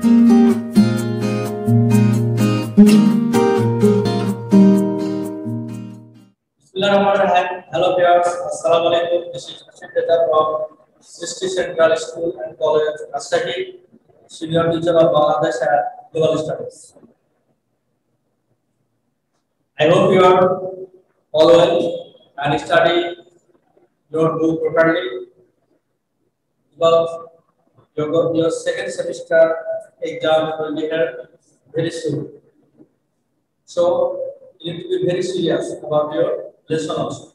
Hello viewers, Assalamu alaikum. This is Ashif Data from Srishti Central School and College, Rajshahi, Senior Teacher of Bangladesh and Global Studies. I hope you are all well and study your book properly because your second semester exam will be held very soon. So you need to be very serious about your lesson also.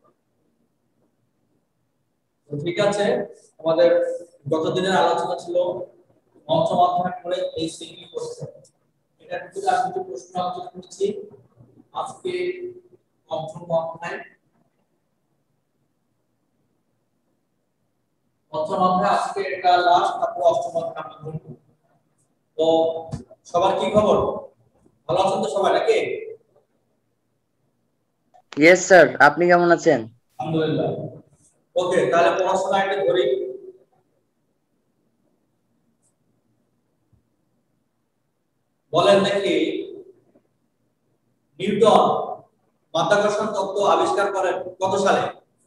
ঠিক আছে, আমাদের গত দিনের আলোচনা ছিল পঞ্চম অধ্যায় পড়ে এই সিকিউ কোশ্চেন। এটা কিন্তু আমি যে প্রশ্ন আলোচনা করছি আজকে পঞ্চম অধ্যায় আজকে এটা লাস্ট, তারপর অষ্টম অধ্যায় আমরা করব। তো সবার কি খবর? ভালো আছেন তো সবাই নাকি? ইয়েস স্যার, আপনি কেমন আছেন? আলহামদুলিল্লাহ। ওকে, তাহলে পড়াশোনা একটা ধরি। বলেন দেখি, নিউটন মাধ্যাকর্ষণ তত্ত্ব আবিষ্কার করেন কত সালে?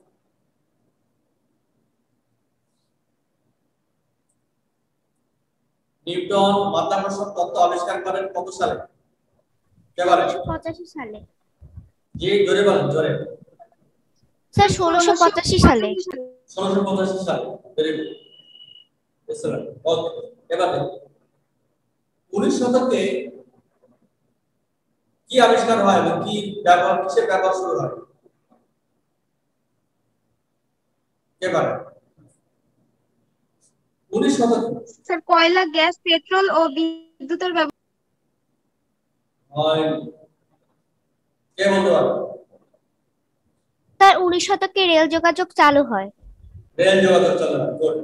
নিউটন মাধ্যাকর্ষণ তত্ত্ব আবিষ্কার করেন কত সালে? কে বলেন? 1685 সালে। জি, জোরে বলেন, জোরে। স্যার 1685 সালে। 1685 সালে। Very good, excellent. ওকে, এবার দেখুন 19 শতকে কি আবিষ্কার হয় এবং কি ব্যবহার, কিসের ব্যবহার শুরু হয়? কে বলেন? 19 শতকে স্যার কয়লা, গ্যাস, পেট্রোল ও বিদ্যুতের ব্যবহার হয়। কে বলতে পারে? স্যার 19 শতকে রেল যোগাযোগ চালু হয়। রেল যোগাযোগ চালু হয়। গুড,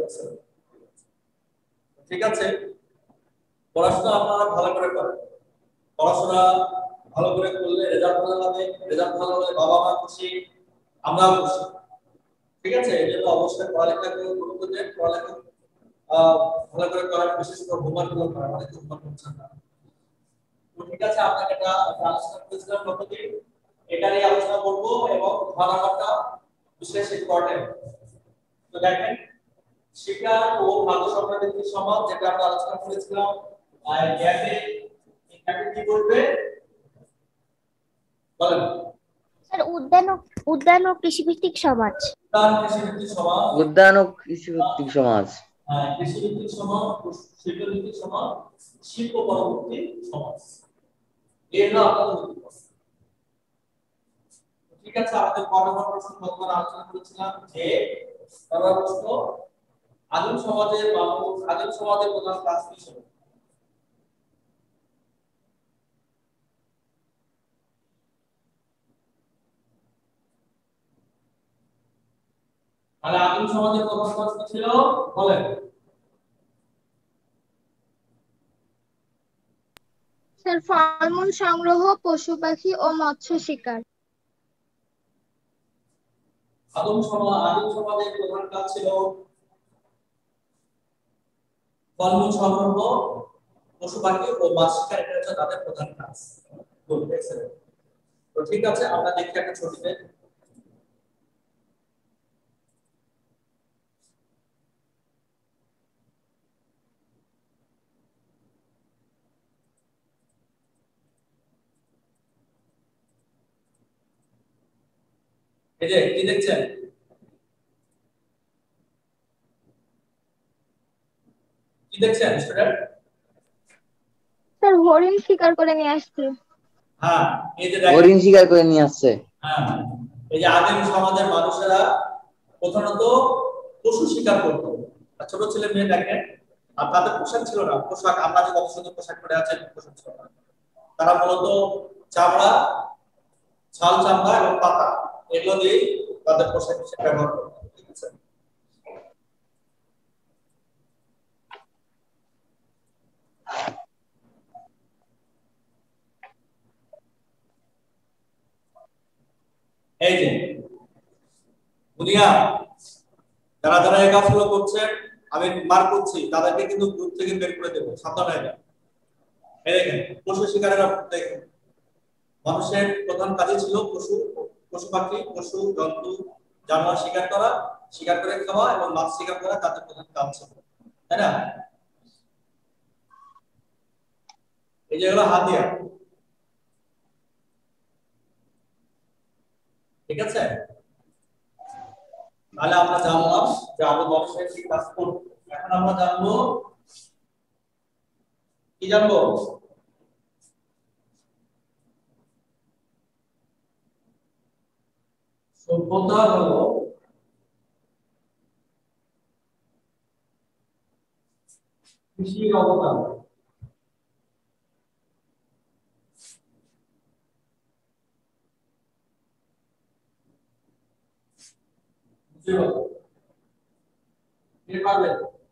ঠিক আছে। পড়াশোনা আপনারা ভালো করে করেন। পড়াশোনা ভালো করে করলে রেজাল্ট ভালো হবে, রেজাল্ট ভালো হলে বাবা মা খুশি, আমরাও খুশি। ঠিক আছে, এই জন্য অবশ্যই পড়ালেখাকে গুরুত্ব দেন। পড়ালেখা ভালো করে করার, বিশেষ করে হোমওয়ার্ক গুলো করা, অনেক হোমওয়ার্ক করছেন না। তো ঠিক আছে, আপনাকে একটা আলোচনা করেছিলাম গতদিন, এটারই আলোচনা করব এবং ধারণাটা বিশেষ ইম্পর্টেন্ট। তো দেখেন, শিকার ও খাদ্য সম্পর্কিত সমাজ, যেটা আমরা আলোচনা করেছিলাম, আর গ্যাপে এটাকে কি বলবে বলেন? স্যার উদ্যান ও কৃষিভিত্তিক সমাজ। উদ্যান ও কৃষিভিত্তিক সমাজ। হ্যাঁ, কৃষিভিত্তিক সমাজ, শিল্পভিত্তিক সমাজ, শিল্প পরবর্তী সমাজ। এর আপনাদের ঠিক আছে। আমাদের পরবর্তী প্রশ্ন গতবার আলোচনা করেছিলাম যে প্রশ্ন, আদিম সমাজের মানুষ, আদিম সমাজের প্রধান কাজ কি ছিল? তাহলে আদিম সমাজের প্রধান কাজ কি ছিল বলেন? স্যার ফলমূল সংগ্রহ, পশু পাখি ও মৎস্য শিকার। আদিম সমাজের প্রধান কাজ ছিল ফলমূল সংগ্রহ, পশু পাখি ও মাছ শিকার। এটা হচ্ছে তাদের প্রধান কাজ। তো ঠিক আছে, আমরা দেখি একটা ছবিতে। এই যে কি দেখছেন? কি দেখছেন স্টুডেন্ট? স্যার হরিণ শিকার করে নিয়ে আসছে। হ্যাঁ, এই যে দেখেন, হরিণ শিকার করে নিয়ে আসছে। হ্যাঁ, এই যে আদিম সমাজের মানুষেরা প্রধানত পশু শিকার করত। আর ছোট ছেলে মেয়ে দেখেন, আর তাদের পোশাক ছিল না। পোশাক আমরা যে কত সুন্দর পোশাক পরে আছেন, পোশাক ছিল না। তারা মূলত চামড়া, ছাল চামড়া এবং পাতা, এগুলো দিয়ে তাদের পোশাক হিসেবে ব্যবহার করত। ঠিক আছে। এই যে দুনিয়া, যারা যারা এই কাজগুলো করছেন আমি মার্ক করছি, তাদেরকে কিন্তু গ্রুপ থেকে বের করে দেবো, সাবধান হয়ে যান। এই দেখেন পশু শিকারের দেখেন, মানুষের প্রধান কাজই ছিল পশু পশু পাখি পশু জন্তু জানোয়ার শিকার করা, শিকার করে খাওয়া এবং মাছ শিকার করা তাদের প্রধান কাজ ছিল, তাই না? এই যে হলো হাতিয়ার, ঠিক আছে? তাহলে আমরা জানলাম যে আবু বংশের কি কাজ করব। এখন আমরা জানবো কি জানবো, সভ্যতা হলো কৃষির অবদান। বুঝলো? কে পারবে?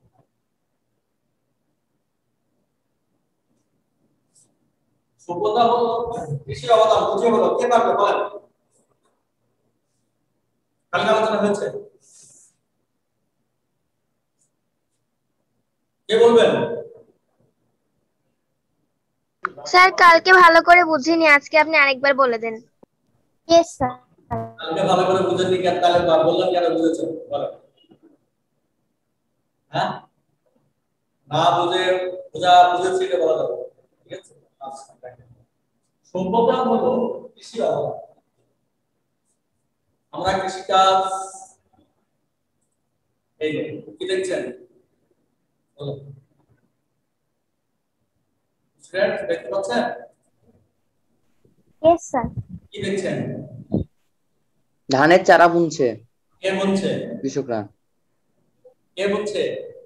সভ্যতা হলো কৃষির অবদান, বুঝিয়ে বলো, কে পারবে বলেন? কালকে আলোচনা হয়েছে, কে বলবেন? স্যার কালকে ভালো করে বুঝিনি, আজকে আপনি আরেকবার বলে দেন। Yes sir. কালকে ভালো করে বুঝেননি কেন, তাহলে বললাম কেন বুঝেছেন বলেন? হ্যাঁ, না বুঝে বুঝেছি এটা বলা যাবে, ঠিক আছে? আচ্ছা, দেখেন সভ্যতা হলো কৃষি অবদান। আমরা কৃষিকাজ, এই যে কি দেখছেন বলুন, স্টুডেন্ট দেখতে পাচ্ছেন? Yes sir. কি দেখছেন? ধানের চারা বুনছে কে বলছে? কৃষকরা। কে বলছে?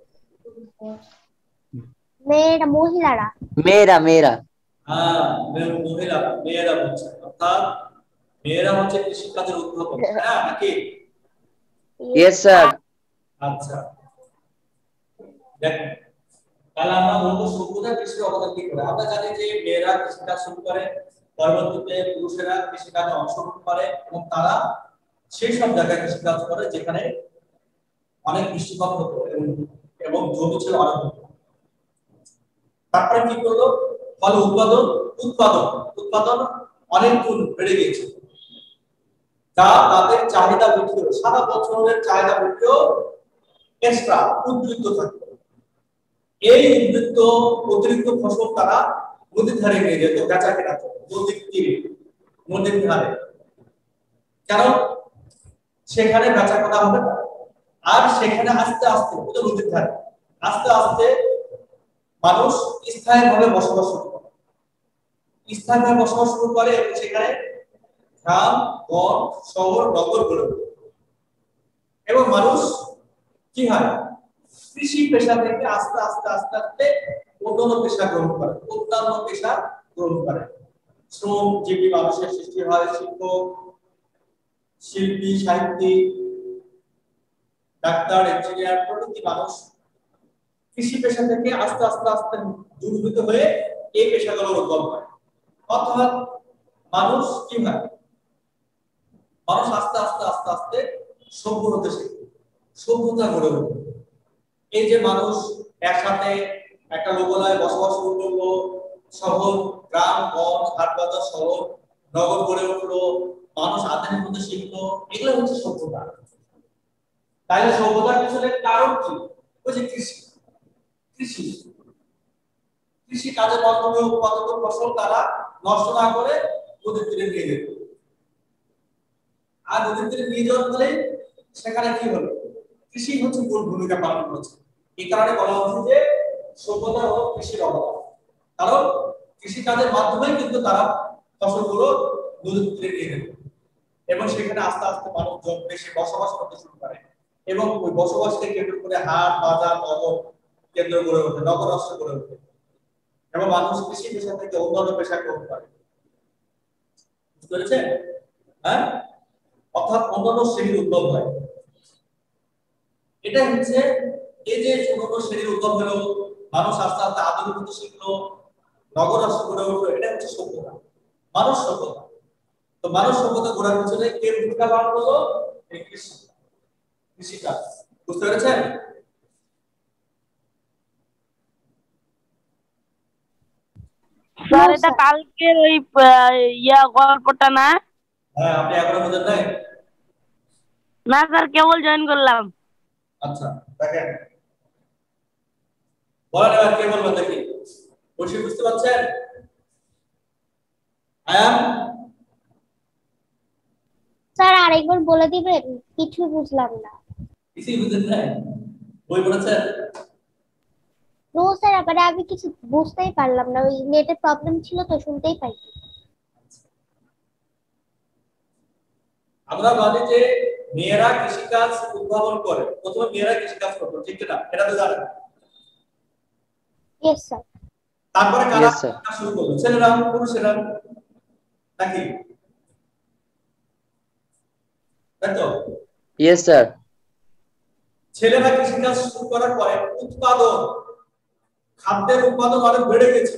মেয়েরা, মহিলারা। মেয়েরা মেয়েরা হ্যাঁ, মেয়েরা বলছে, অর্থাৎ মেয়েরা হচ্ছে কৃষিকাজের উদ্ভাবক, হ্যাঁ নাকি? Yes sir. আচ্ছা, দেখেন তাহলে আমরা বলবো সভ্যতা কৃষির অবদান কি করে। আমরা জানি যে মেয়েরা কৃষিকাজ শুরু করে, পরবর্তীতে পুরুষেরা কৃষিকাজে অংশগ্রহণ করে এবং তারা সেই সব জায়গায় কৃষিকাজ করে যেখানে অনেক বৃষ্টিপাত হতো এবং জমি ছিল অনেক। তারপরে কি করলো, ফলে উৎপাদন উৎপাদন উৎপাদন অনেক গুণ বেড়ে গিয়েছে, যা তাদের চাহিদা বৃদ্ধি হলো, সারা বছরের চাহিদা বৃদ্ধিও এক্সট্রা উদ্বৃত্ত থাকবে। এই উদ্বৃত্ত অতিরিক্ত ফসল তারা নদীর ধারে নিয়ে যেত, বেচা কেনা করত নদীর তীরে, নদীর ধারে, কারণ সেখানে বেচা কেনা হবে না। আর সেখানে আস্তে আস্তে নদীর ধারে আস্তে আস্তে মানুষ স্থায়ীভাবে বসবাস শুরু করে, স্থায়ীভাবে বসবাস শুরু করে এবং সেখানে গ্রাম গঞ্জ শহর নগর গড়ে ওঠে এবং মানুষ কি হয়, কৃষি পেশা থেকে আস্তে আস্তে আস্তে আস্তে অন্যান্য পেশা গ্রহণ করে, শ্রমজীবী মানুষের সৃষ্টি হয়, শিক্ষক, শিল্পী, সাহিত্যিক, ডাক্তার, ইঞ্জিনিয়ার প্রভৃতি মানুষ কৃষি পেশা থেকে আস্তে আস্তে আস্তে দূরীভূত হয়ে এই পেশাগুলোর উদ্ভব হয়। অর্থাৎ মানুষ কি হয়, মানুষ আস্তে আস্তে আস্তে আস্তে সভ্য হতে শেখে, সভ্যতা গড়ে ওঠে। এই যে মানুষ একসাথে একটা লোকালয়ে বসবাস শুরু করলো, শহর গ্রাম গঞ্জ হাট বাজার শহর নগর গড়ে উঠলো, মানুষ আধুনিক হতে শিখলো, এগুলো হচ্ছে সভ্যতা। তাইলে সভ্যতার পিছনে কারণ কি? ওই যে কৃষি, কৃষি কৃষি কাজের মাধ্যমে উৎপাদিত ফসল তারা নষ্ট না করে নদীর তীরে নিয়ে যেত, আর নদীর তীরে নিয়ে যাওয়ার ফলে সেখানে কি হলো, কৃষি হচ্ছে মূল ভূমিকা পালন করেছে। এই কারণে বলা হচ্ছে যে সভ্যতা হলো কৃষির অবদান, কারণ কৃষি কাজের মাধ্যমে কিন্তু তারা ফসলগুলো নদীর তীরে নিয়ে যেত এবং সেখানে আস্তে আস্তে মানুষ বেশি বসবাস করতে শুরু করে এবং ওই বসবাসকে কেন্দ্র করে হাট বাজার নগর কেন্দ্র গড়ে ওঠে, নগর রাষ্ট্র গড়ে ওঠে এবং মানুষ কৃষি পেশা থেকে অন্যান্য পেশা গ্রহণ করে। বুঝতে পেরেছেন? হ্যাঁ, অর্থাৎ অন্যান্য শ্রেণীর উদ্ভব হয়। এটা হচ্ছে এই যে অন্যান্য শ্রেণীর উদ্ভব হলো, মানুষ আস্তে আস্তে আধুনিক হতে শিখলো, নগর রাষ্ট্র গড়ে উঠলো, এটা হচ্ছে সভ্যতা, মানুষ সভ্যতা। তো মানুষ সভ্যতা গড়ার পিছনে কে ভূমিকা পালন করলো? এই কৃষি, কৃষিকাজ। বুঝতে পেরেছেন? স্যার এটা কালকের ওই গল্পটা না? হ্যাঁ, আপনি এখনো বোঝেন নাই? না স্যার, কেবল জয়েন করলাম। আচ্ছা, দেখেন, বলেন এবার কে বলবেন দেখি। বসে বুঝতে পারছেন? আয়ান, স্যার আরেকবার বলে দিবেন, কিছু বুঝলাম না। কিছুই বুঝেন নাই? বই পড়েছেন? নো স্যার, আবার আমি কিছু বুঝতেই পারলাম না, ওই নেটের প্রবলেম ছিল তো শুনতেই পাই। আমরা ভাবি যে মেয়েরা কৃষিকাজ উদ্ভাবন করে, প্রথমে মেয়েরা কৃষিকাজ করতো, ঠিক না? এটা তো জানেন। Yes sir. তারপরে কারা Yes, sir. কাজ শুরু করলো? ছেলেরা, পুরুষেরা, নাকি? তাই তো? Yes, sir. ছেলেরা কৃষিকাজ শুরু করার পরে উৎপাদন, খাদ্যের উৎপাদন অনেক বেড়ে গেছে।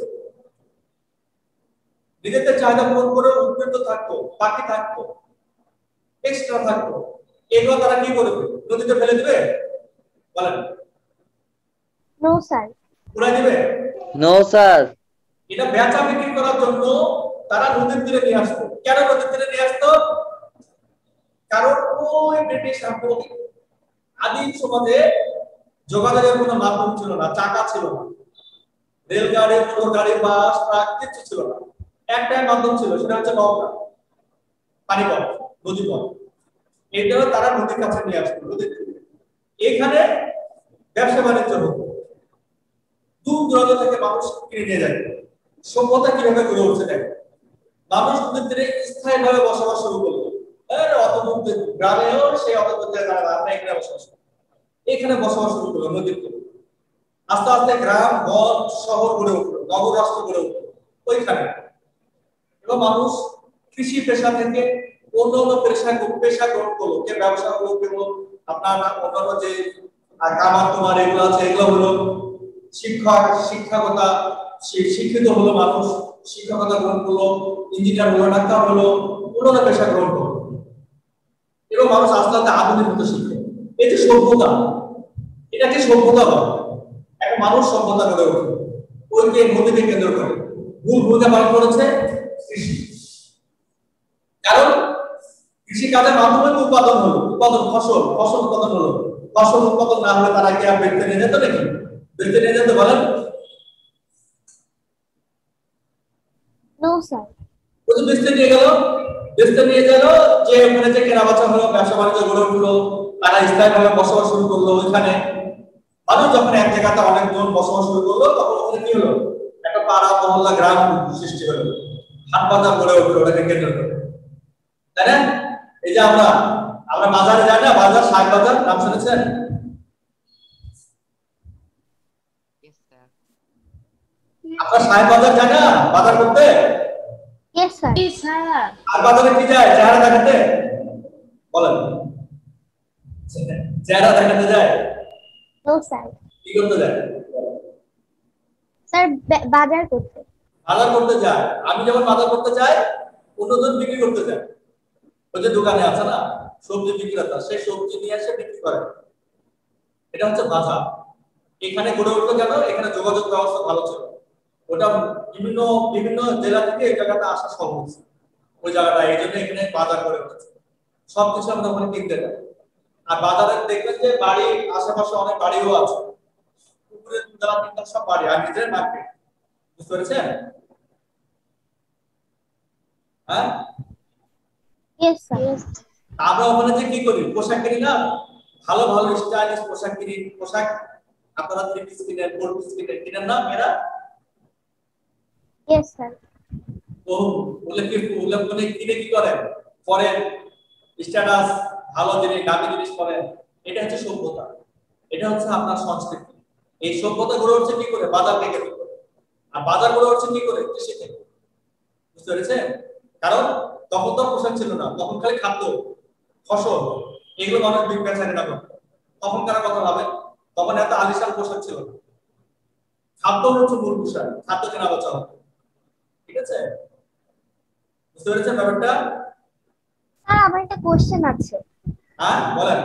নিজেদের চাহিদা পূরণ করে উদ্বৃত্ত থাকতো, বাকি থাকতো, এক্সট্রা থাকতো। এগুলো তারা কি করবে? নদীতে ফেলে দিবে? বলেন। No sir. উড়াই দিবে? No, sir. এটা বেচা বিক্রি করার জন্য তারা নদীর তীরে নিয়ে আসতো। কেন নদীর তীরে নিয়ে আসতো? কারণ ওই ব্রিটিশ আমলে আদিম সমাজে যোগাযোগের কোনো মাধ্যম ছিল না, চাকা ছিল না, রেলগাড়ি, মোটর গাড়ি, বাস, ট্রাক কিছু ছিল না। একটাই মাধ্যম ছিল, সেটা হচ্ছে নৌকা, পানিপথ, নদীপথ। এই জন্য তারা নদীর কাছে নিয়ে আসতো, নদীর তীরে। এখানে ব্যবসা বাণিজ্য হতো, দূর দূরান্ত থেকে মানুষ কিনে নিয়ে যায়। সভ্যতা কিভাবে গড়ে উঠছে দেখেন। মানুষ নদীর তীরে স্থায়ীভাবে বসবাস শুরু করলো। গ্রামেও সেই অতদূর আমরা এখানে বসবাস করি। এখানে বসবাস শুরু করলো নদীর তীরে। আস্তে আস্তে গ্রাম, গঞ্জ, শহর গড়ে উঠলো, নগর রাষ্ট্র গড়ে উঠলো ওইখানে। এবং মানুষ কৃষি পেশা থেকে অন্যান্য পেশা গ্রহণ করলো। কে ব্যবসা হলো, কেউ আপনার অন্যান্য যে কামার তোমার এগুলো আছে, এগুলো হলো। শিক্ষকতা, শিক্ষিত হলো মানুষ, শিক্ষকতা গ্রহণ করলো, ইঞ্জিনিয়ার হলো, ডাক্তার হলো, অন্যান্য পেশা গ্রহণ করলো। এবং মানুষ আস্তে আস্তে আধুনিক হতে শিখলো। এই যে সভ্যতা, এটাকে সভ্যতা বলে। একটা মানুষ সভ্যতা গড়ে ওঠে ওইকে নদীকে কেন্দ্র করে। মূল ভূমিকা পালন করেছে কৃষি। কারণ কৃষি কাজের মাধ্যমে উৎপাদন হলো, ফসল উৎপাদন হলো। ফসল উৎপাদন না হলে তারা কি আর বেচতে নিয়ে যেত নাকি? বেচতে নিয়ে যেতে বলেন? No sir. ওই যে বেচতে নিয়ে গেল, যে ওখানে যে কেনা বেচা হলো, ব্যবসা বাণিজ্য গড়ে উঠলো, তারা স্থায়ীভাবে বসবাস শুরু করলো ওইখানে। মানুষ যখন এক জায়গাতে অনেকজন বসবাস শুরু করলো, তখন ওখানে কি হলো? একটা পাড়া, মহল্লা, গ্রাম সৃষ্টি হলো, হাট বাজার গড়ে উঠলো ওটাকে কেন্দ্র করে, তাই না? এই যে আমরা বাজারে যাই না, বাজার, শাক বাজার, নাম শুনেছেন? আপনার শাক বাজার যায় না বাজার করতে? Yes sir. আর বাজারে কি যায়? চেহারা দেখাতে? বলেন, চেহারা দেখাতে যায়? No sir. কি করতে যায়? স্যার বাজার করতে। বাজার করতে যায়। আমি যখন বাজার করতে যাই, অন্যজন বিক্রি করতে যায়। ওই যে দোকানে আছে না সবজি বিক্রেতা, সেই সবজি নিয়ে এসে বিক্রি করে। এটা হচ্ছে বাজার। এখানে গড়ে উঠলো কেন? এখানে যোগাযোগ ব্যবস্থা ভালো ছিল। ওটা বিভিন্ন বিভিন্ন জেলা থেকে এই জায়গাটা আসা সহজ, ওই জায়গাটা, এই জন্য এখানে বাজার গড়ে উঠেছে। সবকিছু আমরা ওখানে কিনতে যাই। আর বাজারে দেখবেন যে বাড়ির আশেপাশে অনেক বাড়িও আছে, উপরে দুতলা তিনতলা সব বাড়ি, আর নিজের মার্কেট। বুঝতে পেরেছেন? হ্যাঁ, ইয়েস স্যার। আমরা ওখানে যে কি করি? পোশাক কিনি না, ভালো ভালো স্টাইলিশ পোশাক কিনি। পোশাক আপনারা 3 পিস কিনেন, 4 পিস কিনেন না মেয়েরা? Yes sir. তো ওগুলো কিনে কি করেন? পরেন, স্ট্যাটাস, ভালো জিনিস, দামি জিনিস পরেন। এটা হচ্ছে সভ্যতা, এটা হচ্ছে আপনার সংস্কৃতি। এই সভ্যতা গড়ে উঠছে কি করে? বাজার থেকে গড়ে উঠছে। আর বাজার গড়ে উঠছে কি করে? কৃষি থেকে। বুঝতে পেরেছেন? কারণ তখন তো পোশাক ছিল না, তখন খালি খাদ্য, ফসল, এগুলো মানুষ বেচা কেনা করতো। তখনকার কথা ভাবেন, তখন এত আলিশান পোশাক ছিল না। খাদ্য হচ্ছে মূল পোশাক, খাদ্য কেনা বেচা হতো। ঠিক আছে? বুঝতে পেরেছেন ব্যাপারটা? স্যার আমার একটা কোশ্চেন আছে। হ্যাঁ, বলেন।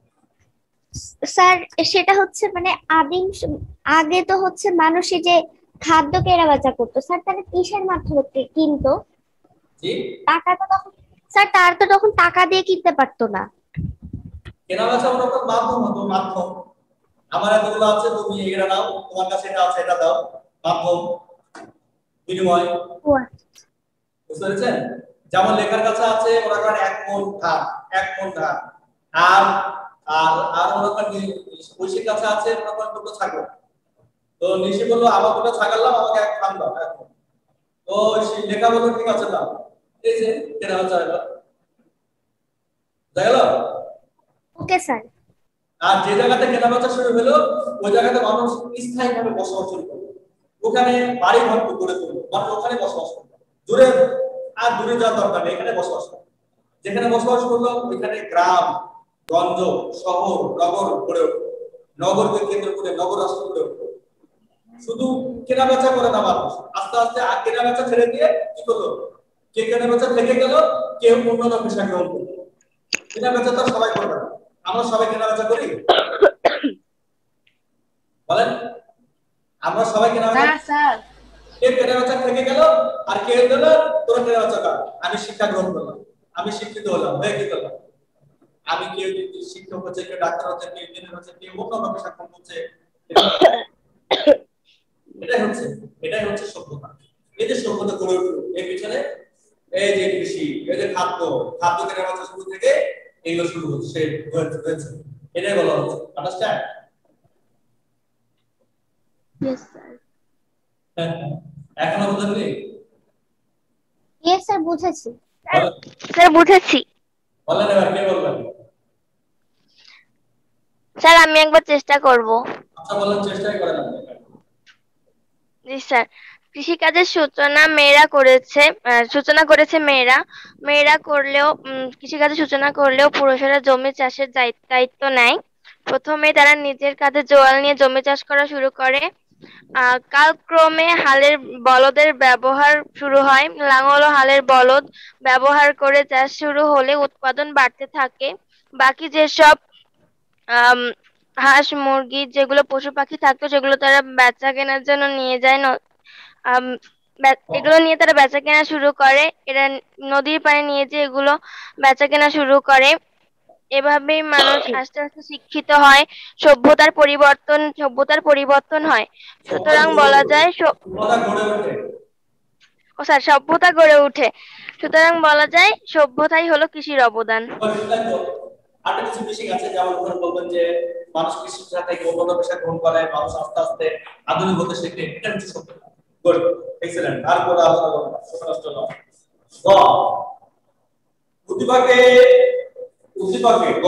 স্যার সেটা হচ্ছে মানে আগে তো হচ্ছে মানুষ এই যে খাদ্য কেনা বেচা করতো স্যার, তাহলে কিসের মাধ্যমে কিনতো? জি, টাকা তো তখন, স্যার তার তো তখন টাকা দিয়ে কিনতে পারতো না। কেনা বেচা মনে একটা মাধ্যম হতো, মাধ্যম। আমার এতগুলো আছে, তুমি এটা নাও, তোমার কাছে এটা আছে, এটা দাও, মাধ্যম, বিনিময়। ও বুঝতে পেরেছেন? যেমন লেখার কাছে আছে ওরা কারণ 1 মণ ধান, 1 মণ ধান। আর আর আর ওরা কারণ ঐশীর কাছে আছে ওরা কারণ দুটো ছাগল। তো নিশি বললো আমার দুটো ছাগল দাও, আমাকে 1 ধান দাও, 1 মণ। তো সেই লেখা বললো ঠিক আছে দাও। এই যে কেনা বেচা হলো, বুঝা গেল? Okay sir. আর যে জায়গাতে কেনাবেচা শুরু হলো ওই জায়গাতে মানুষ স্থায়ীভাবে বসবাস শুরু করলো, ওখানে বাড়ি ঘর করে তুললো, মানুষ ওখানে বসবাস করলো। দূরে আর দূরে যাওয়ার দরকার নেই, এখানে বসবাস করলো। যেখানে বসবাস করলো ওইখানে গ্রাম গঞ্জ শহর নগর গড়ে উঠলো, নগরকে কেন্দ্র করে নগর রাষ্ট্র গড়ে উঠলো। শুধু কেনাবেচা করে না মানুষ, আস্তে আস্তে আর কেনাবেচা ছেড়ে দিয়ে কি করলো, কে কেনাবেচা থেকে গেল, কেউ অন্য পেশা গ্রহণ করলো। কেনাবেচা তো সবাই করবে না, আমরা সবাই কেনাবেচা করি বলেন? আমরা সবাই কেনাবেচা, কেউ কেনাবেচা থেকে গেল আর কেউ দিল তোরা কেনাবেচা কর, আমি শিক্ষা গ্রহণ করলাম, আমি শিক্ষিত হলাম, হয়ে কি করলাম, আমি কেউ শিক্ষক হচ্ছে, কেউ ডাক্তার হচ্ছে, কেউ ইঞ্জিনিয়ার হচ্ছে, কেউ অন্য পেশা গ্রহণ করছে। এটাই হচ্ছে সভ্যতা। এই যে সভ্যতা গড়ে উঠলো এর পিছনে এই যে কৃষি, এই যে খাদ্য, খাদ্য কেনাবেচা শুরু থেকে এগুলো শুরু হচ্ছে, এটাই বলা হচ্ছে। আন্ডারস্ট্যান্ড? Yes sir. এখনো বুঝলেন? ইয়েস স্যার, বুঝেছি। স্যার বুঝেছি। বলেন এবার কে বলবেন? স্যার আমি একবার চেষ্টা করব। আচ্ছা বলেন, চেষ্টাই করেন আপনি। জি স্যার। কৃষিকাজের সূচনা করেছে মেয়েরা। মেয়েরা করলেও কৃষিকাজের সূচনা করলেও পুরুষেরা জমি চাষের দায়িত্ব নেয়। প্রথমে তারা নিজের কাঁধে জোয়াল নিয়ে জমি চাষ করা শুরু করে। কালক্রমে বলদের ব্যবহার শুরু হয়। লাঙল ও হালের বলদ ব্যবহার করে চাষ শুরু হলে উৎপাদন বাড়তে থাকে। বাকি যেসব আম, হাঁস মুরগি যেগুলো পশু পাখি থাকতো সেগুলো তারা বেচা কেনার জন্য নিয়ে যায়। আম, এগুলো নিয়ে তারা বেচা কেনা শুরু করে। এরা নদীর পাড়ে নিয়ে যেয়ে এগুলো বেচা কেনা শুরু করে। এভাবেই মানুষ আস্তে আস্তে শিক্ষিত হয়, সভ্যতার পরিবর্তন হয়। সুতরাং বলা যায় সভ্যতা গড়ে ওঠে। সুতরাং বলা যায় সভ্যতাই হলো কৃষির অবদান। আরেকটা কিছু বেশি আছে, যেমন ধরুন বলবেন যে মানুষ কৃষি সাথে অন্য পেশা গ্রহণ করে, মানুষ আস্তে আস্তে আধুনিক হতে শেখে, এটা হচ্ছে সভ্যতা। Good, excellent. তারপরে আলোচনা করব সময় নষ্ট নয়। গ, উদ্দীপকে গ,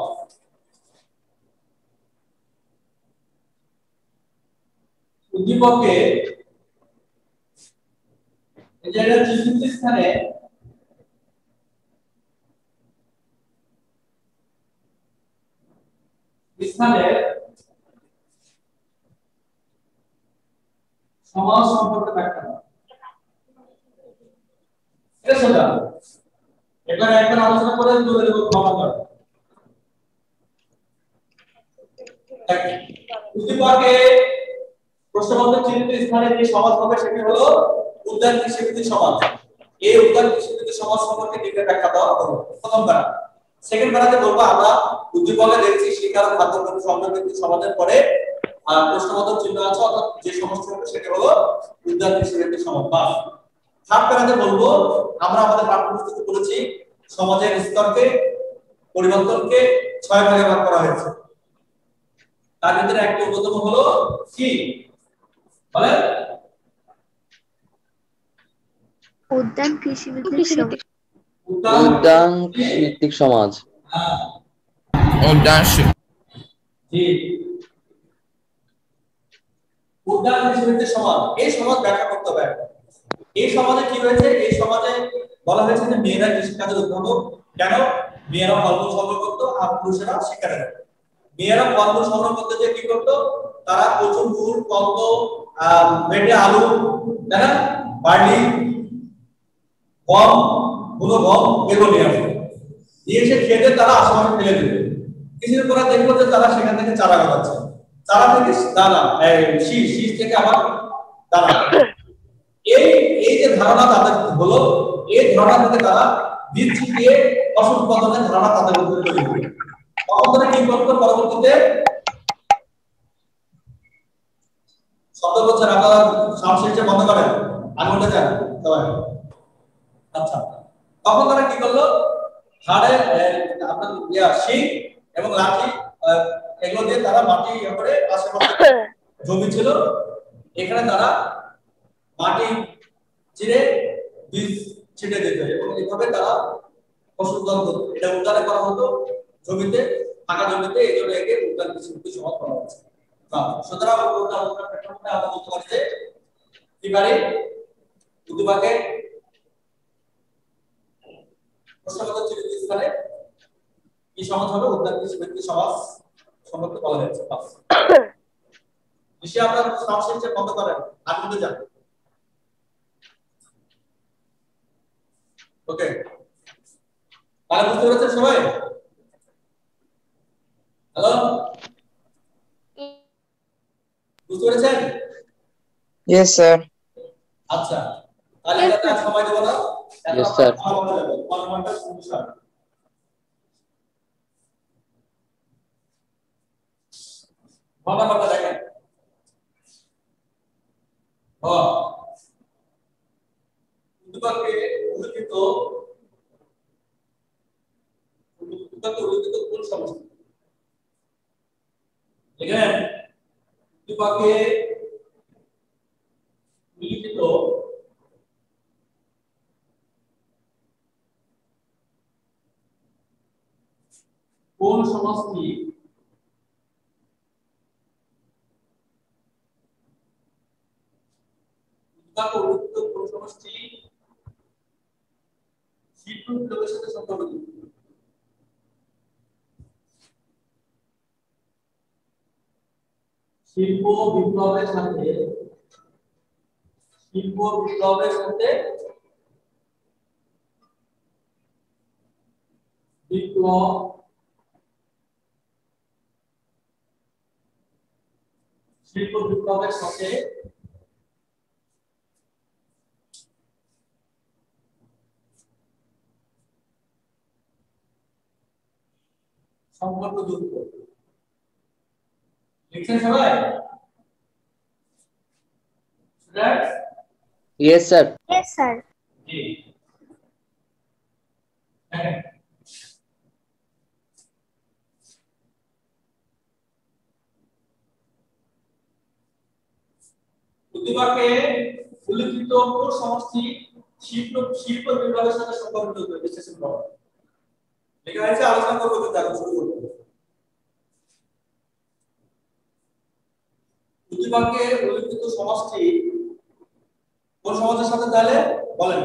উদ্দীপকে এই যে এটা চিহ্নিত স্থানে সমাজ সম্পর্কে ব্যাখ্যা দাও। এটা সোজা, এবার একবার আলোচনা করে তুলে দেব ক্ষমা করে। উদ্দীপকে প্রশ্নপত্র চিহ্নিত স্থানে যে সমাজ হবে সেটি হলো উদ্যান কৃষিভিত্তিক সমাজ। এই উদ্যান কৃষিভিত্তিক সমাজ সম্পর্কে দিকে ব্যাখ্যা দেওয়া হলো প্রথম ধারা। সেকেন্ড ধারাতে বলবো আমরা উদ্দীপকে দেখছি শিকার খাদ্য সংযোগভিত্তিক সমাজের পরে প্রশ্নপত্র চিহ্ন আছে, অর্থাৎ যে সমস্ত হবে সেটি হলো উদ্যান কৃষিভিত্তিক সমাজ। বাস থার্ড ধারাতে বলবো আমরা আমাদের পাঠ্যপুস্তকে পড়েছি সমাজের স্তরকে পরিবর্তনকে 6 ভাগে ভাগ করা হয়েছে। তার ভিতরে একটা অন্যতম হলো কি বলেন? উদ্যান কৃষিভিত্তিক সমাজ। উদ্যান কৃষিভিত্তিক সমাজ। উদ্যান জি, উদ্যান কৃষিভিত্তিক সমাজ। এই সমাজ ব্যাখ্যা করতে হবে। এই সমাজে কি হয়েছে? এই সমাজে বলা হয়েছে যে মেয়েরা কৃষিকাজের উদ্ভাবক। কেন? মেয়েরা ফলমূল সংগ্রহ করতো আর পুরুষেরা শিকারে যেত। মেয়েরা ফলমূল সংগ্রহ করতে যে কি করতো, তারা প্রচুর ফুল কলম বেটে আলু তাই না, বার্লি গম এগুলো নিয়ে আসতো, নিয়ে এসে খেতে তারা আশেপাশে ফেলে দিত। কিছুদিন পরে দেখলো যে তারা সেখান থেকে চারা গাছাচ্ছে, চারা থেকে দানা শীষ থেকে আবার তারা এই এই যে ধারণা তাদের হলো, এই ধারণা থেকে তারা বীজ ছিটিয়ে ফসল উৎপাদনের ধারণা তাদের মধ্যে তৈরি হলো। তখন তারা কি করতো পরবর্তীতে শব্দ বলছেন আপনারা সামনে বন্ধ করেন, আমি বলতে চাই সবাই। আচ্ছা, তখন তারা কি করলো হাড়ে আপনার শিং এবং লাঠি এগুলো দিয়ে তারা মাটি করে আশেপাশে জমি ছিল এখানে তারা মাটি চিরে বীজ ছিটে দিত এবং এইভাবে তারা ফসল উৎপাদন করত। এটা উদ্যানে করা হতো জমিতে, ফাঁকা জমিতে, এই জন্য একে উদ্যান কৃষি সমাজ করা হচ্ছে। সুতরাং আমরা বলতে পারি যে কি পারি উদ্যোগে প্রশ্নগত চিহ্নিত স্থানে কি সমাজ হবে উদ্যান কৃষি ব্যক্তি সমাজ সম্পর্কে বলা হয়েছে। নিশ্চয়ই আপনারা সংশ্লিষ্ট বন্ধ করেন, আর মধ্যে যান। ওকে, তাহলে বুঝতে পেরেছেন সবাই? হ্যালো, বুঝতে পেরেছেন? Yes, sir. আচ্ছা, তাহলে এটা সময় দেব না। Yes, sir. ভালো দেখেন। উদ্দীপকে উল্লিখিত কোন সমস্যা দেখেন? উদ্দীপকে উল্লিখিত কোন সমাজটি কোন সমাজটি শিল্প বিপ্লবের সাথে সম্পর্কিত? শিল্প বিপ্লবের সাথে বিপ্লব শিল্প বিপ্লবের সাথে সম্পর্কযুক্ত। লিখছেন সবাই? Yes, sir. Yes, sir. জি। উদ্দীপকে উল্লিখিত কোন সমষ্টি শিল্প বিপ্লবের সাথে সম্পর্কিত বিশ্লেষণ করা। লেখা হয়েছে, আলোচনা করবো কিন্তু এখন শুরু করবো। উদ্দীপকে উল্লিখিত সমষ্টি কোন সমাজের সাথে তাহলে বলেন?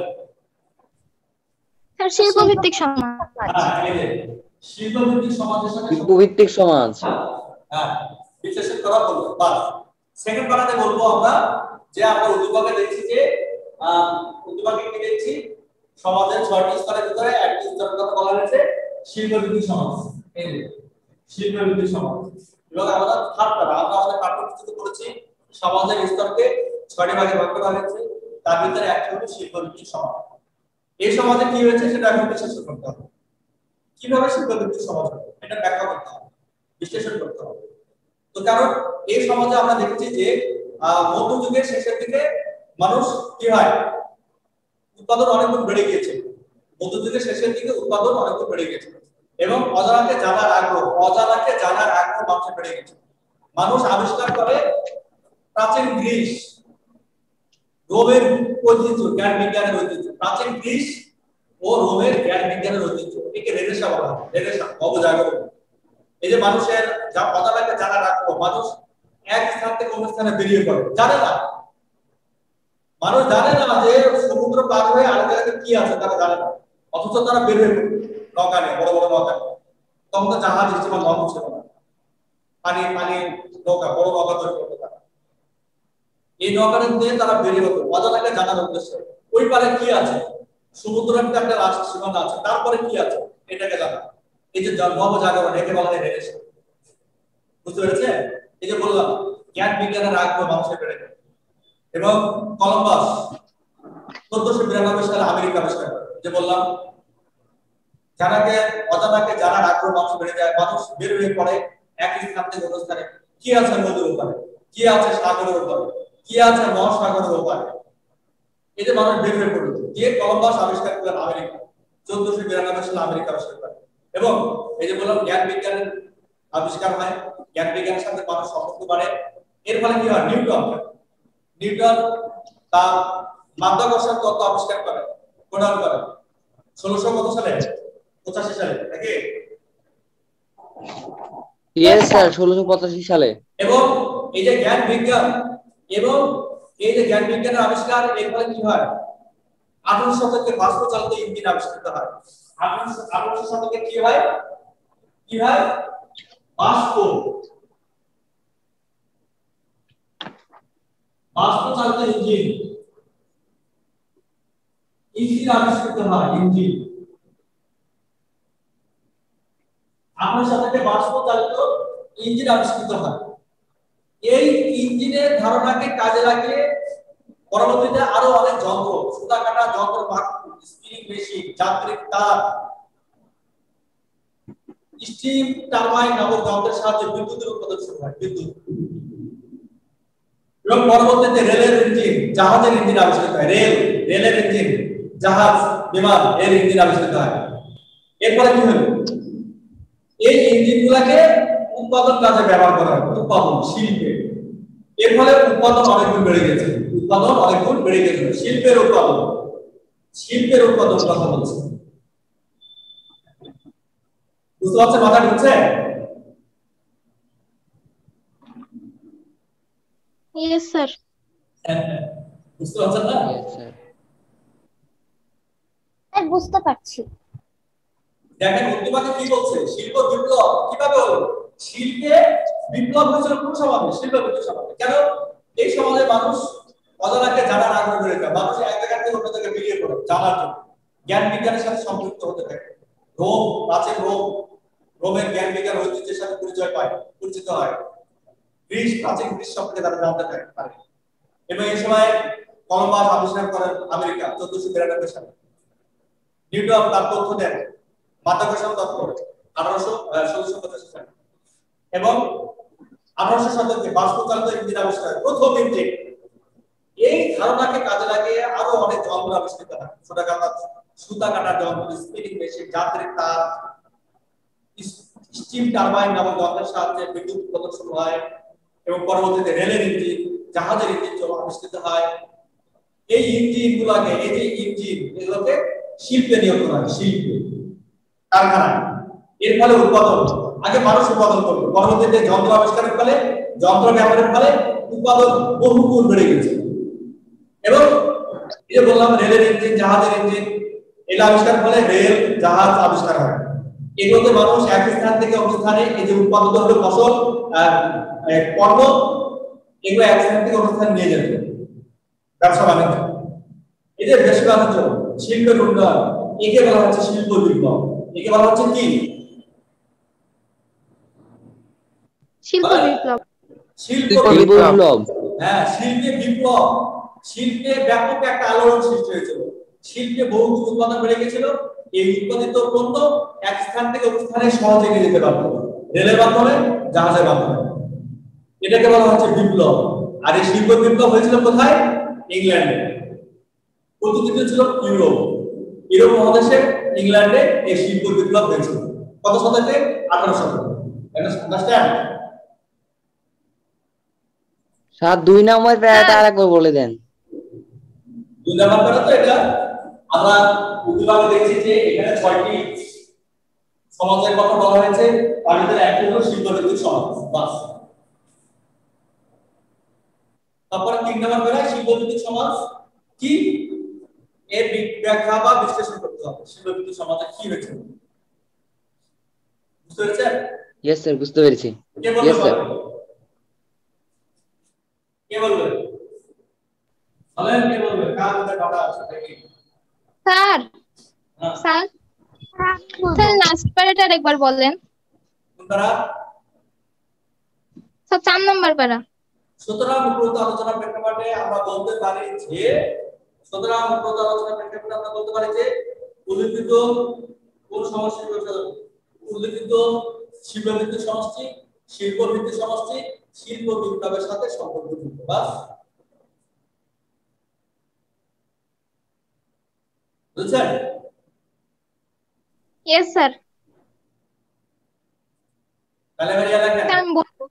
স্যার শিল্প ভিত্তিক সমাজ। শিল্প ভিত্তিক সমাজের সাথে শিল্পভিত্তিক সমাজ। হ্যাঁ, বিশ্লেষণ করা হলো। বাস সেকেন্ড পার্টে বলবো আমরা যে আমরা উদ্দীপকে দেখছি যে উদ্দীপকে কি দেখছি সমাজের ৬টি স্তরের ভিতরে একটি স্তরের কথা বলা হয়েছে শিল্প ভিত্তিক সমাজ। এই যে শিল্প ভিত্তিক সমাজ এবং আমরা থার্ড পার্ট আমরা আমাদের পাঠ্যপুস্তকে পড়েছি সমাজের স্তরকে ৬টি ভাগে ভাগ করা হয়েছে, তার ভিতরে একটি হলো শিল্প ভিত্তিক সমাজ। এই সমাজে কি হয়েছে সেটা এখন বিশ্লেষণ করতে হবে। কিভাবে শিল্প ভিত্তিক সমাজ হবে এটা ব্যাখ্যা করতে হবে, বিশ্লেষণ করতে হবে। তো কারণ এই সমাজে আমরা দেখেছি যে মধ্যযুগের শেষের দিকে মানুষ কি হয় উৎপাদন অনেক গুণ বেড়ে গিয়েছে। মধ্যযুগের শেষের দিকে উৎপাদন অনেক গুণ বেড়ে গিয়েছে এবং অজানাকে জানার আগ্রহ মানুষের বেড়ে গেছে। মানুষ আবিষ্কার করে প্রাচীন গ্রিস, রোমের ঐতিহ্য, জ্ঞান বিজ্ঞানের ঐতিহ্য, প্রাচীন গ্রিস ও রোমের জ্ঞান বিজ্ঞানের ঐতিহ্য, একে রেনেসাঁ বলা হয়। রেনেসাঁ নবজাগরণ। এই যে মানুষের যা অজানাকে জানার আগ্রহ, মানুষ এক স্থান থেকে অন্য স্থানে বেরিয়ে পড়ে, জানে না, মানুষ জানে না যে সমুদ্র পার হয়ে আরেক জায়গায় কি আছে তারা জানে না, অথচ তারা বের হয়ে পড়ে নৌকা নিয়ে, বড় বড় নৌকা। তখন তো জাহাজ স্টিমার লঞ্চ ছিল না, পানি নৌকা, বড় নৌকা তৈরি করতে তারা এই নৌকার দিয়ে তারা বেরিয়ে হতো অজানাকে জানার উদ্দেশ্যে। ওই পারে কি আছে, সমুদ্রের একটা রাষ্ট্র সীমানা আছে, তারপরে কি আছে এটাকে জানা। এই যে নবজাগরণ, একে বলা হয় রেনেসাঁ। বুঝতে পেরেছেন? এই যে বললাম জ্ঞান বিজ্ঞানের আগ্রহ মানুষের বেড়ে যায়। এবং কলম্বাস 1492 সালে আমেরিকা আবিষ্কার করে। যে বললাম জানাকে অজানাকে জানার আগ্রহ মানুষ বেড়ে যায়, মানুষ বের হয়ে পড়ে এক স্থান থেকে অন্য স্থানে। কি আছে নদীর উপরে, কি আছে সাগরের উপরে, কি আছে মহাসাগরের উপরে, এই যে মানুষ বের হয়ে পড়লো। যে কলম্বাস আবিষ্কার করলেন আমেরিকা, 1492 সালে আমেরিকা আবিষ্কার করে। এবং এই যে বললাম জ্ঞান বিজ্ঞানের আবিষ্কার হয়, জ্ঞান বিজ্ঞানের সাথে মানুষ সম্পর্ক বাড়ে। এর ফলে কি হয়, নিউটন তার মাধ্যাকর্ষণ তত্ত্ব আবিষ্কার করে, প্রণয়ন করে 1600 কত সালে, 85 সালে নাকি? ইয়েস স্যার 1685 সালে। এবং এই যে জ্ঞান বিজ্ঞান এবং এই যে জ্ঞান বিজ্ঞানের আবিষ্কার, এর ফলে কি হয়, 18 শতকে বাষ্প চালিত ইঞ্জিন আবিষ্কৃত হয়। 18 শতকে কি হয়, বাষ্প চালিত ইঞ্জিন আবিষ্কৃত হয়। ইঞ্জিন 18 শতকে বাষ্প চালিত ইঞ্জিন আবিষ্কৃত হয়। এই ইঞ্জিনের ধারণাকে কাজে লাগিয়ে পরবর্তীতে আরো অনেক যন্ত্র, সুতা কাটা যন্ত্র, স্পিনিং মেশিন, যান্ত্রিক তার, স্টিম টারবাইন নামক যন্ত্রের সাহায্যে বিদ্যুতের উৎপাদন শুরু হয়। বিদ্যুৎ এবং পরবর্তীতে রেলের ইঞ্জিন, জাহাজের ইঞ্জিন আবিষ্কৃত হয়। রেলের ইঞ্জিন, জাহাজ, বিমান এর ইঞ্জিন আবিষ্কৃত হয়। এরপরে কি হলো, এই ইঞ্জিনগুলোকে উৎপাদন কাজে ব্যবহার করা হয়, উৎপাদন শিল্পে। এর ফলে উৎপাদন অনেক গুণ বেড়ে গেছে, শিল্পের উৎপাদন কথা বলছে। বুঝতে পারছেন, মাথা ঢুকছে? Yes sir. বুঝতে পারছেন না? Yes sir. স্যার বুঝতে পারছি। দেখেন তোমাকে কি বলছে, শিল্প বিপ্লব কিভাবে হলো? শিল্পে বিপ্লব হয়েছিল কোন সমাজে? শিল্প বিপ্লব সমাজে। কেন? এই সমাজে মানুষ অজানাকে জানার আগ্রহ বেড়ে যায়, মানুষ এক জায়গা থেকে অন্য জায়গায় বেরিয়ে পড়ে জানার জন্য, জ্ঞান বিজ্ঞানের সাথে সম্পৃক্ত হতে থাকে। প্রাচীন রোমের জ্ঞান বিজ্ঞান ঐতিহ্যের সাথে পরিচিত হয়। প্রাচীন গ্রিস সম্পর্কে তারা জানতে পারে। এবং এই সময় কলম্বাস আবিষ্কার করেন আমেরিকা 1492 সালে। নিউটন তার তথ্য দেন, মাধ্যাকর্ষণ তত্ত্ব 1685 সালে। এবং 1800 শতকে বাষ্প চালিত ইঞ্জিন আবিষ্কার, প্রথম ইঞ্জিন। এই ধারণাকে কাজে লাগিয়ে আরো অনেক যন্ত্র আবিষ্কৃত হয়, সুতা কাটার যন্ত্র, স্পিনিং মেশিন, যান্ত্রিক তার, স্টিম টারবাইন নামক যন্ত্রের সাহায্যে বিদ্যুৎ উৎপাদন শুরু হয়। এবং পরবর্তীতে রেলের ইঞ্জিন, জাহাজের ইঞ্জিন আবিষ্কৃত হয়। এই এগুলোকে শিল্পে নিয়োগ করা হয়, শিল্পে, কারখানায়। এর ফলে উৎপাদন, আগে মানুষ উৎপাদন করবে, পরবর্তীতে যন্ত্র আবিষ্কারের ফলে, যন্ত্র ব্যবহারের ফলে উৎপাদন বহুগুণ বেড়ে গেছে। এবং এই যে বললাম রেলের ইঞ্জিন, জাহাজের ইঞ্জিন, এগুলো আবিষ্কারের ফলে রেল, জাহাজ আবিষ্কার হয়। এগুলোতে মানুষ এক স্থান থেকে অন্য স্থানে, এই যে উৎপাদিত হলো ফসল, পণ্য, এগুলো এক স্থান থেকে অন্য স্থানে নিয়ে যেত, ব্যবসা বাণিজ্য। এই যে ব্যবসা বাণিজ্য, শিল্পের উন্নয়ন, একে বলা হচ্ছে শিল্প বিপ্লব। একে বলা হচ্ছে কি? শিল্প বিপ্লব। হ্যাঁ, শিল্পে বিপ্লব। শিল্পে ব্যাপক একটা আলোড়ন সৃষ্টি হয়েছিল, শিল্পে বহু উৎপাদন বেড়ে গেছিল। এই উৎপাদিত পণ্য এক স্থান থেকে অন্য স্থানে সহজে নিয়ে যেতে পারত, রেলের মাধ্যমে, জাহাজের মাধ্যমে। এটাকে বলা হচ্ছে বিপ্লব। আর এই শিল্প বিপ্লব হয়েছিল কোথায়? ইংল্যান্ডে। প্রতিনিধি ছিল ইউরোপ মহাদেশে, ইংল্যান্ডে এই শিল্প বিপ্লব হয়েছিল। কত শতকে? 18 শতকে। আন্ডারস্ট্যান্ড? 2 নম্বর প্যারাটা আরেকবার বলে দেন। 2 নম্বর প্যারা তো এটা আমরা উদ্দীপকে দেখছি যে এখানে 6টি সমাজের কথা বলা হয়েছে, তার ভিতরে একটি হলো শিল্পভিত্তিক সমাজ, বাস। তারপরে 3 নম্বর প্যারা শিল্পভিত্তিক সমাজ কি, এর ব্যাখ্যা বা বিশ্লেষণ করতে হবে। শিল্পভিত্তিক সমাজে কি হয়েছে, বুঝতে পেরেছেন? ইয়েস স্যার, বুঝতে পেরেছি। Yes sir. কে বলবে? কে বলবে? কার মধ্যে কথা আছে নাকি? স্যার, স্যার লাস্ট প্যারাটা একবার বলেন। কোন প্যারা? স্যার 4 নম্বর প্যারা। সুতরাং উপরোক্ত আলোচনার প্রেক্ষাপটে আমরা বলতে পারি যে উল্লেখিত কোন সমষ্টি উল্লেখিত শিল্পভিত্তিক সমষ্টি শিল্পভিত্তিক সমষ্টি শিল্প বিপ্লবের সাথে সম্পর্কযুক্ত। বাস বুঝছেন? Yes sir. তাহলে বেরিয়ে রাখেন। আমি বলবো।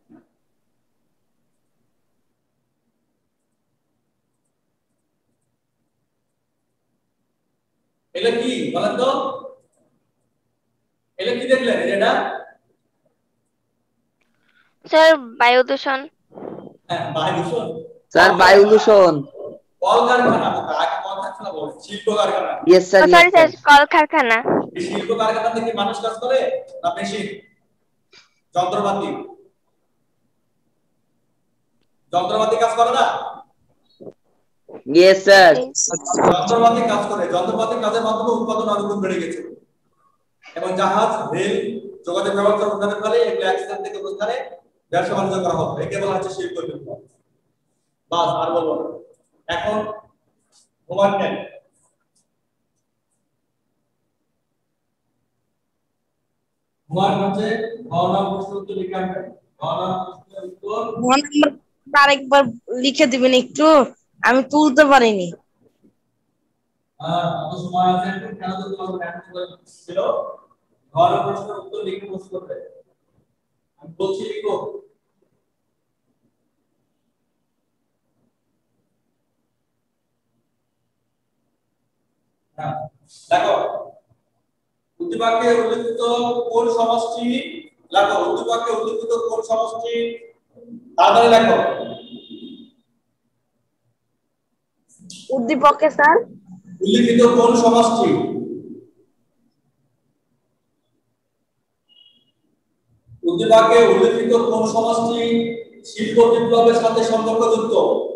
এটা কি বলেন তো? এটা কি দেখলেন এটা? স্যার বায়ু দূষণ। হ্যাঁ, বায়ু দূষণ। স্যার বায়ু দূষণ। কলকারখানা, আগে কলকারখানা বলে শিল্প কারখানা। Yes sir. সরি স্যার, কলকারখানা। এই শিল্প কারখানাতে কি মানুষ কাজ করে না মেশিন যন্ত্রপাতি? যন্ত্রপাতি কাজ করে না? Yes sir. যন্ত্রপাতি কাজ করে। যন্ত্রপাতির কাজের মাধ্যমে উৎপাদন আরো গুণ বেড়ে গেছে এবং জাহাজ, রেল, যোগাযোগ ব্যবস্থা উন্নয়নের ফলে এগুলো অ্যাক্সিডেন্ট থেকে উদ্ধারে ব্যবসা বাণিজ্য করা হবে। একে বলা হচ্ছে শিল্প বিপ্লব। বাস আর বলবো না। এখন হোমওয়ার্ক নেন। হোমওয়ার্ক হচ্ছে গণনা প্রশ্ন উত্তর লিখে আনবেন। গণনা প্রশ্নের উত্তর আরেকবার লিখে দিবেন একটু, আমি তুলতে পারিনি। কত সময় আছে? কেন তো তোমার ম্যাথ ছিল? গণনা প্রশ্নের উত্তর লিখে পোস্ট করবে। আমি বলছি লিখো। হ্যাঁ, দেখো উদ্দীপকে উল্লেখিত কোন সমষ্টি, লেখো উদ্দীপকে উল্লেখিত কোন সমষ্টি, তারপরে লেখো উদ্দীপকে স্যার উল্লেখিত কোন সমষ্টি, উদ্দীপকে উল্লেখিত কোন সমষ্টি শিল্প বিপ্লবের সাথে সম্পর্কযুক্ত।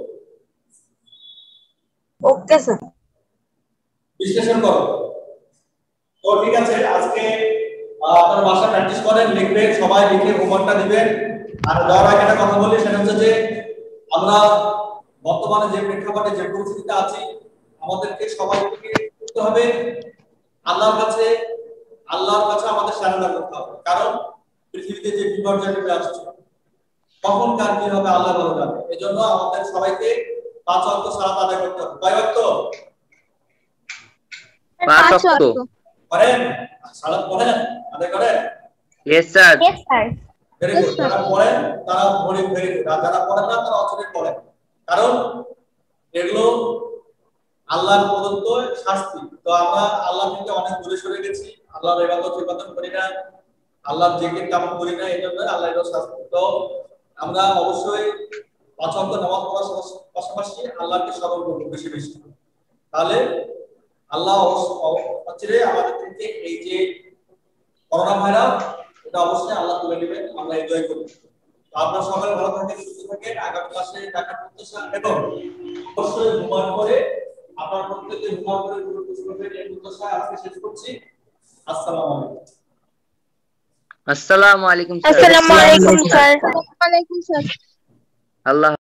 Okay sir. বিশ্লেষণ করো। তো ঠিক আছে, আজকে আপনারা ভাষা প্র্যাকটিস করেন, লিখবেন, সবাই লিখে হোমওয়ার্কটা দিবেন। আর যাওয়ার আগে একটা কথা বলি, সেটা হচ্ছে যে আমরা বর্তমানে যে প্রেক্ষাপটে যে পরিস্থিতিতে আছি, আমাদেরকে সবাইকে করতে হবে আল্লাহর কাছে আমাদের সারেন্ডার করতে হবে। কারণ পৃথিবীতে যে বিপর্যয় নেমে আসছে, কখন কার কি হবে আল্লাহ ভালো জানে। এজন্য আমাদের সবাইকে 5 ওয়াক্ত সালাত আদায় করতে হবে। কয় ওয়াক্ত? 5 ওয়াক্ত করেন? সালাত পড়েন, আদায় করেন? Yes sir. Yes sir. Very good. যারা পড়েন তারা ভেরি গুড, আর যারা পড়েন না তারা অচেতন পড়েন। কারণ এগুলো আল্লাহর প্রদত্ত শাস্তি। তো আমরা আল্লাহ থেকে অনেক দূরে সরে গেছি, আল্লাহর ইবাদত করি না, আল্লাহর জিকির তেমন করি না, এজন্য আল্লাহ এর শাস্তি। তো আমরা অবশ্যই 5 ওয়াক্ত নামাজ পড়ার পাশাপাশি আল্লাহকে স্মরণ করব বেশি বেশি। তাহলে আল্লাহ অচিরে আমাদের থেকে এই যে করোনা ভাইরাস, এটা অবশ্যই আল্লাহ তুলে নেবেন, আমরা এই দোয়া করি। তো আপনারা সবাই ভালো থাকেন, সুস্থ থাকেন, আগামী ক্লাসে দেখার প্রত্যাশা এবং অবশ্যই হোমওয়ার্ক করে আপনার প্রত্যেককে হোমওয়ার্ক করে পুরো প্রশ্ন পেয়ে এই প্রত্যাশা আজকে শেষ করছি। আসসালামু আলাইকুম। আসসালামু আলাইকুম স্যার। আসসালামু আলাইকুম স্যার। ওয়ালাইকুম স্যার। আল্লাহ